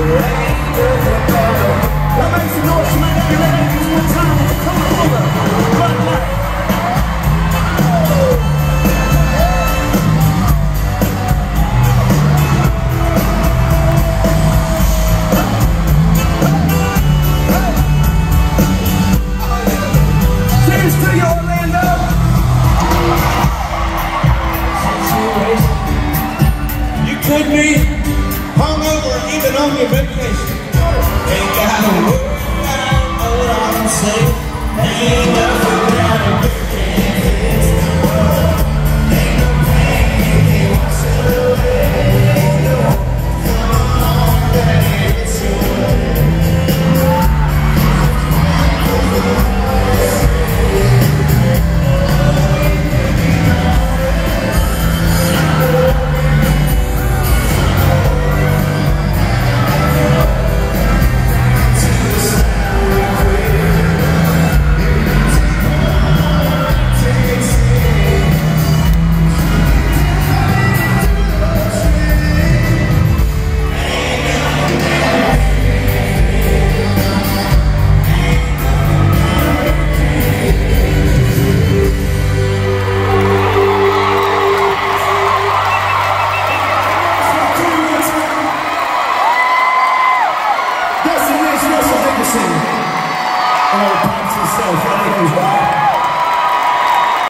makes some noise, man. If you're ready, one time. Come on over. Right now. Cheers to you, Orlando. You could be hungover even on your vacation. Ain't gotta worry about what I'm saying.